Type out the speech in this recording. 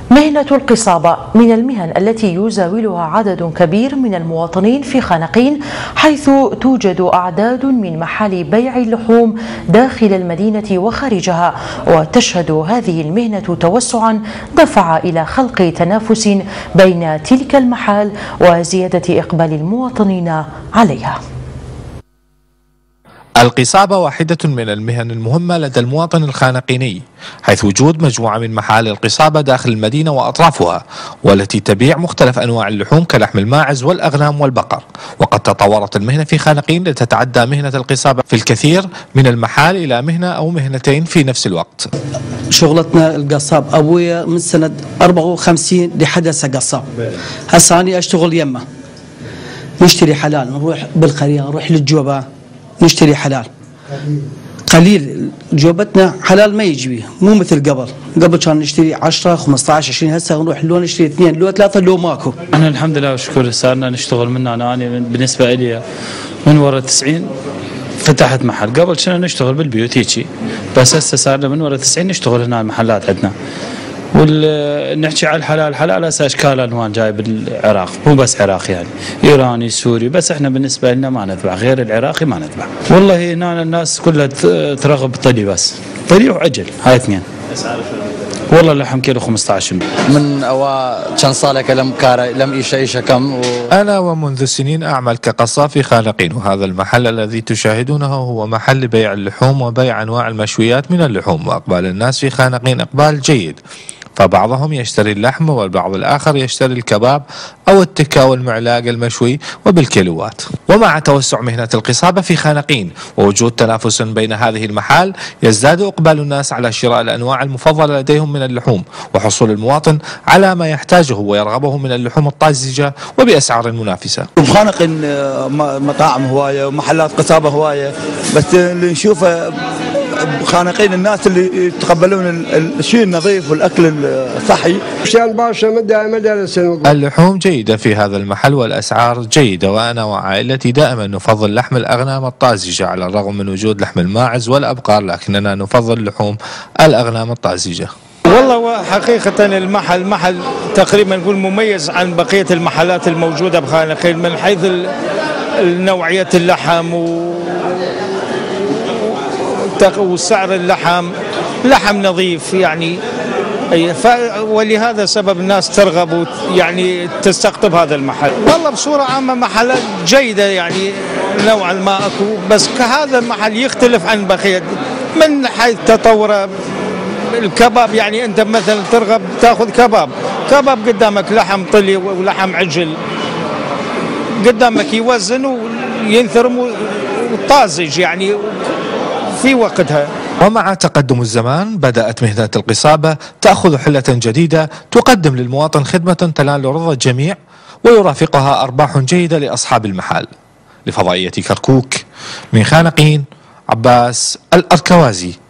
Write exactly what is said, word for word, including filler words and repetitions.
مهنة القصابة من المهن التي يزاولها عدد كبير من المواطنين في خانقين، حيث توجد أعداد من محال بيع اللحوم داخل المدينة وخارجها، وتشهد هذه المهنة توسعا دفع إلى خلق تنافس بين تلك المحال وزيادة إقبال المواطنين عليها. القصابة واحدة من المهن المهمة لدى المواطن الخانقيني، حيث وجود مجموعة من محال القصابة داخل المدينة وأطرافها، والتي تبيع مختلف أنواع اللحوم كلحم الماعز والأغنام والبقر. وقد تطورت المهنة في خانقين لتتعدى مهنة القصابة في الكثير من المحال إلى مهنة أو مهنتين في نفس الوقت. شغلتنا القصاب، أبويا من سنة أربعة وخمسين لحدث قصاب. هسه أنا أشتغل يمه، نشتري حلال، نروح بالقرية، نروح للجوبة نشتري حلال قليل. جوبتنا حلال ما يجي، مو مثل قبل. قبل كان نشتري عشرة خمسة عشر عشرين، هسه نروح لو نشتري اثنين لو ثلاثة لو ماكو. احنا الحمد لله والشكر صارنا نشتغل من انا انا بالنسبه لي من ورا تسعين فتحت محل. قبل كنا نشتغل بالبيوت هيجي، بس هسه صارنا من ورا تسعين نشتغل هنا المحلات عندنا. ونحكي على الحلال، الحلال هسه اشكال الوان جاي بالعراق، مو بس عراق يعني، ايراني سوري، بس احنا بالنسبه لنا ما نذبح، غير العراقي ما نذبح. والله هنا الناس كلها ترغب طلي، بس طلي وعجل، هاي اثنين. والله اللحم كيلو خمسة عشر. من أوا كان صالك لم كارا لم إيش إيش كم و... أنا ومنذ سنين أعمل كقصاب في خانقين، وهذا المحل الذي تشاهدونه هو محل بيع اللحوم وبيع أنواع المشويات من اللحوم. وأقبال الناس في خانقين إقبال جيد، فبعضهم يشتري اللحم والبعض الآخر يشتري الكباب أو التكة والمعلاق المشوي وبالكيلوات. ومع توسع مهنة القصابة في خانقين ووجود تنافس بين هذه المحال، يزداد إقبال الناس على شراء الأنواع المفضلة لديهم من اللحوم، وحصول المواطن على ما يحتاجه ويرغبه من اللحوم الطازجة وبأسعار منافسة. بخانقين مطاعم هواية ومحلات قصابة هواية، بس اللي نشوفه خانقين الناس اللي يتقبلون الشيء النظيف والاكل الصحي. اللحوم جيدة في هذا المحل والاسعار جيدة، وانا وعائلتي دائما نفضل لحم الاغنام الطازجة على الرغم من وجود لحم الماعز والابقار، لكننا نفضل لحوم الاغنام الطازجة. والله حقيقة المحل محل تقريبا نقول مميز عن بقية المحلات الموجودة بخانقين من حيث نوعية اللحم و وسعر اللحم، لحم نظيف يعني، ولهذا سبب الناس ترغب يعني تستقطب هذا المحل. والله بصورة عامة محلات جيدة يعني نوعا ما اكو، بس كهذا المحل يختلف عن بقية من حيث تطوره. الكباب يعني انت مثلا ترغب تاخذ كباب، كباب قدامك لحم طلي ولحم عجل قدامك يوزن وينثرم وطازج يعني في وقتها. ومع تقدم الزمان بدأت مهنة القصابة تأخذ حلة جديدة تقدم للمواطن خدمة تنال رضا الجميع ويرافقها أرباح جيدة لأصحاب المحال. لفضائية كركوك من خانقين، عباس الأركوازي.